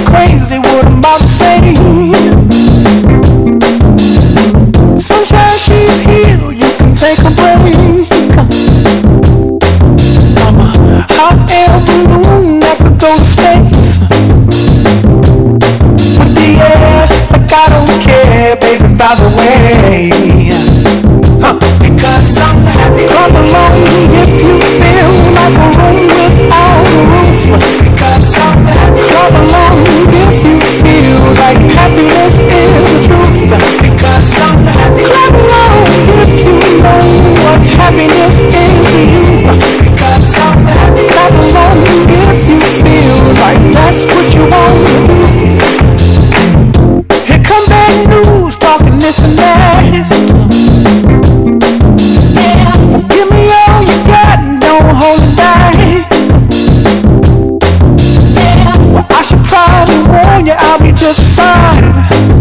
crazy, what I'm about to say. Sunshine, she's here, you can take a break. I'm a hot air balloon that could go to space. With the air, like I don't care, baby, by the way. Because I'm happy. Clap along if you feel like a room without a roof. Because I'm happy. Clap along if you feel like happiness is the truth. Because I'm happy. Clap along if you know what happiness is to you. Because I'm happy. Clap along if you feel like that's what you want to do. Here come bad news, talking this and that. Hold it back. Well, I should probably warn you, I'll be just fine.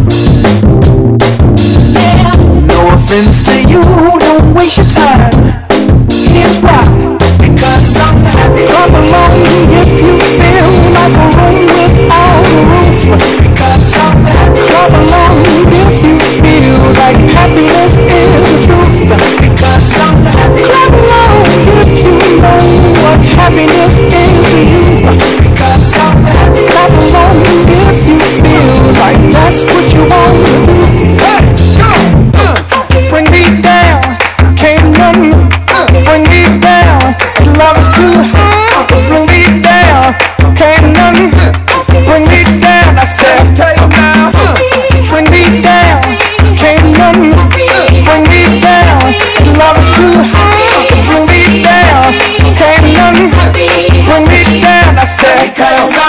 No offense to you, don't waste your time. Here's why. Because I'm happy. Clap along if you feel like a room without a roof. Because I'm happy. Clap along if you feel like happiness is the truth. Because I'm happy. Clap along if you know what happiness is to you. Because I'm happy. Clap along if you feel like that's what you want to do. Hey, bring me down, can't none bring me down. Love is too high, bring me down, can't none bring me down. I said, take now, bring me down, can't none bring me down. Love is too high, bring me down, can't none bring me down. I said, cause